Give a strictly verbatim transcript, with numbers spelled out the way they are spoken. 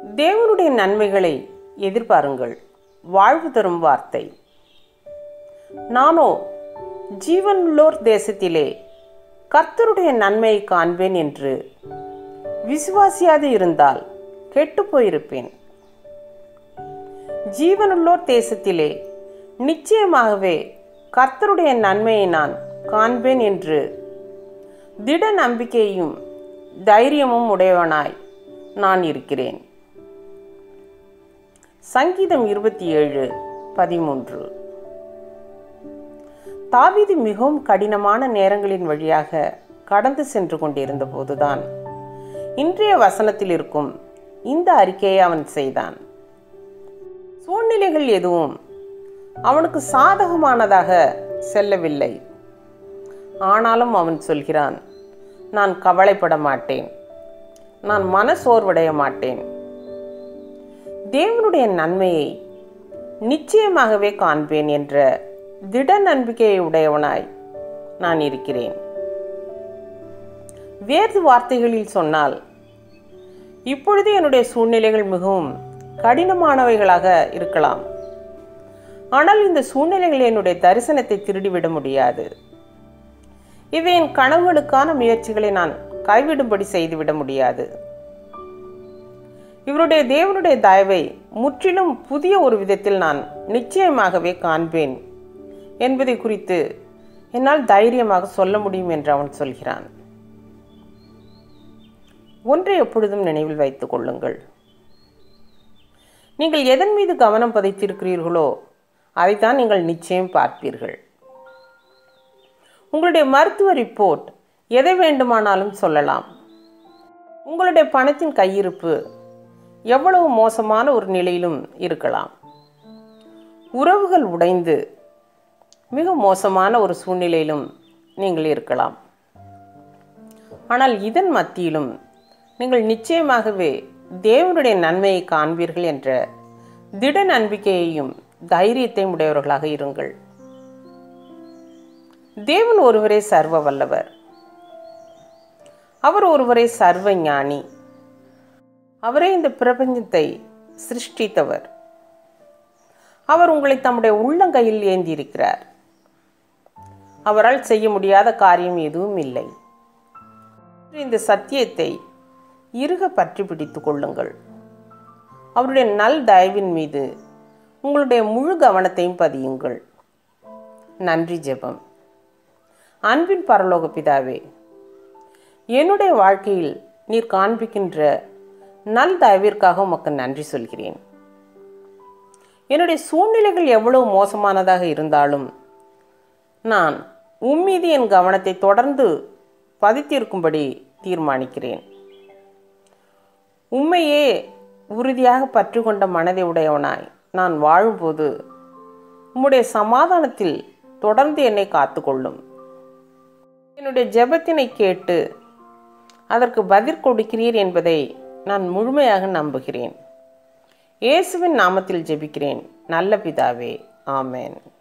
தேவனுடைய நன்மைகளை எதிர்பாருங்கள். வாழ்வு தரும் வார்த்தை. நானோ ஜீவனுள்ளோர் தேசத்திலே கர்த்தருடைய நன்மையை காண்பேன் என்று விசுவாசியாது இருந்தால் கெட்டு போயிருப்பேன். ஜீவனுள்ளோர் தேசத்திலே நிச்சயமாகவே கர்த்தருடைய நன்மையை நான் காண்பேன் என்று திட நம்பிக்கையும் தைரியமும் உடையவனாய் நான் இருக்கிறேன். சங்கீதம் இருபத்தி ஏழு பதிமூன்று. தாவீது மிகவும் கடினமான நேரங்களின் வழியாக கடந்து சென்று கொண்டிருந்த போதுதான் இன்றைய வசனத்தில் இருக்கும் இந்த அறிக்கையை அவன் செய்தான். சூழ்நிலைகள் எதுவும் அவனுக்கு சாதகமானதாக செல்லவில்லை. ஆனாலும் அவன் சொல்கிறான், நான் கவலைப்பட மாட்டேன், நான் மனசோர்வடைய மாட்டேன். தேவனுடைய நன்மையை நிச்சயமாகவே காண்பேன் என்ற திட நம்பிக்கையை உடையவனாய் நான் இருக்கிறேன். வேறு வார்த்தைகளில் சொன்னால், இப்பொழுது என்னுடைய சூழ்நிலைகள் மிகவும் கடினமானவைகளாக இருக்கலாம். ஆனால் இந்த சூழ்நிலைகள் என்னுடைய தரிசனத்தை திருடிவிட முடியாது. இவை என் கனவுகளுக்கான முயற்சிகளை நான் கைவிடும்படி செய்துவிட முடியாது. இவருடைய தேவனுடைய தயவை முற்றிலும் புதிய ஒரு விதத்தில் நான் நிச்சயமாகவே காண்பேன் என்பதை குறித்து என்னால் தைரியமாக சொல்ல முடியும் என்று அவன் சொல்கிறான். ஒன்றை எப்பொழுதும் நினைவில் வைத்துக் கொள்ளுங்கள். நீங்கள் எதன் மீது கவனம் பதித்திருக்கிறீர்களோ அதைத்தான் நீங்கள் நிச்சயம் பார்ப்பீர்கள். உங்களுடைய மருத்துவ ரிப்போர்ட் எதை வேண்டுமானாலும் சொல்லலாம். உங்களுடைய பணத்தின் கையிருப்பு எவ்வளவு மோசமான ஒரு நிலையிலும் இருக்கலாம். உறவுகள் உடைந்து மிக மோசமான ஒரு சூழ்நிலையிலும் நீங்கள் இருக்கலாம். ஆனால் இதன் மத்தியிலும் நீங்கள் நிச்சயமாகவே தேவனுடைய நன்மையை காண்பீர்கள் என்ற திட நம்பிக்கையையும் தைரியத்தையும் உடையவர்களாக இருங்கள். தேவன் ஒருவரே சர்வ வல்லவர். அவர் ஒருவரே சர்வ ஞானி. அவரே இந்த பிரபஞ்சத்தை சிருஷ்டித்தவர். அவர் உங்களை தம்முடைய உள்ளங்கையில் ஏந்தி இருக்கிறார். அவரால் செய்ய முடியாத காரியம் எதுவும் இல்லை. இந்த சத்தியத்தை இறுக பற்றி பிடித்துக் கொள்ளுங்கள். அவருடைய நல் தயவின் மீது உங்களுடைய முழு கவனத்தையும் பதியுங்கள். நன்றி ஜெபம். அன்பின் பரலோக பிதாவே, என்னுடைய வாழ்க்கையில் நீர் காண்பிக்கின்ற நல் தயவிற்காக உமக்கு நன்றி சொல்கிறேன். என்னுடைய சூழ்நிலைகள் எவ்வளவு மோசமானதாக இருந்தாலும் நான் உம்மீது என் கவனத்தை தொடர்ந்து பதித்திருக்கும்படி தீர்மானிக்கிறேன். உம்மையே உறுதியாக பற்றி கொண்ட மனதை உடையவனாய் நான் வாழும்போது உம்முடைய சமாதானத்தில் தொடர்ந்து என்னை காத்துக்கொள்ளும். என்னுடைய ஜெபத்தினை கேட்டு அதற்கு பதில் கொடுக்கிறீர் என்பதை நான் முழுமையாக நம்புகிறேன். இயேசுவின் நாமத்தில் ஜெபிக்கிறேன் நல்ல பிதாவே. ஆமென்.